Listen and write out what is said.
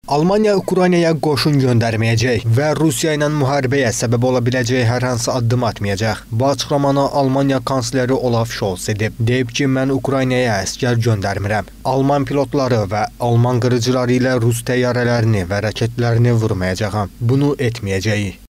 Almanya Ukraynaya qoşun göndərməyəcək və Rusiya ilə müharibəyə səbəb ola biləcək hər hansı addım atmayacaq. Bu açıqlamanı Almanya kansleri Olaf Scholz edib. Deyib ki, mən Ukraynaya əskər göndərmirəm. Alman pilotları və Alman qırıcıları ilə Rus təyyarələrini və raketlərini vurmayacağam. Bunu etməyəcəyik.